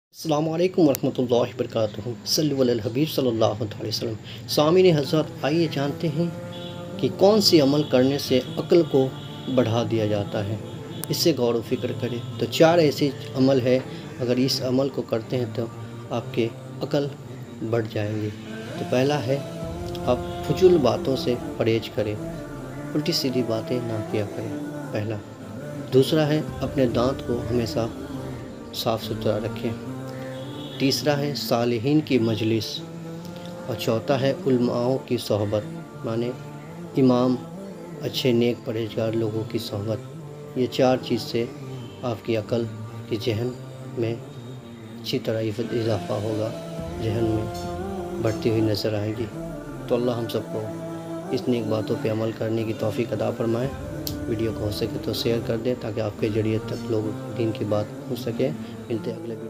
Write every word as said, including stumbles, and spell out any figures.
السلام علیکم ورحمۃ اللہ وبرکاتہ۔ صلو علی الحبیب صلی اللہ علیہ وسلم۔ سامعین حضرات، آئیے جانتے ہیں کہ کون سی عمل کرنے سے عقل کو بڑھا دیا جاتا ہے، اس سے غور و فکر کریں۔ تو چار ایسے عمل ہے، اگر اس عمل کو کرتے ہیں تو آپ کے عقل بڑھ جائیں گے۔ تو پہلا ہے، آپ فضول باتوں سے پرہیز کریں، الٹی سیدھی باتیں نہ کیا کریں، پہلا۔ دوسرا ہے، اپنے دانت کو ہمیشہ صاف ستھرا رکھیں۔ تیسرا ہے، صالحین کی مجلس۔ اور چوتھا ہے، علماؤں کی صحبت، مانے امام، اچھے نیک پرہیزگار لوگوں کی صحبت۔ یہ چار چیز سے آپ کی عقل کی ذہن میں اچھی طرح اضافہ ہوگا، ذہن میں بڑھتی ہوئی نظر آئے گی۔ تو اللہ ہم سب کو اس نیک باتوں پہ عمل کرنے کی توفیق عطا فرمائے۔ ویڈیو کو ہو سکے تو شیئر کر دیں تاکہ آپ کے ذریعے تک لوگ دین کی بات ہو سکے۔ ملتے ہیں اگلے ویڈیو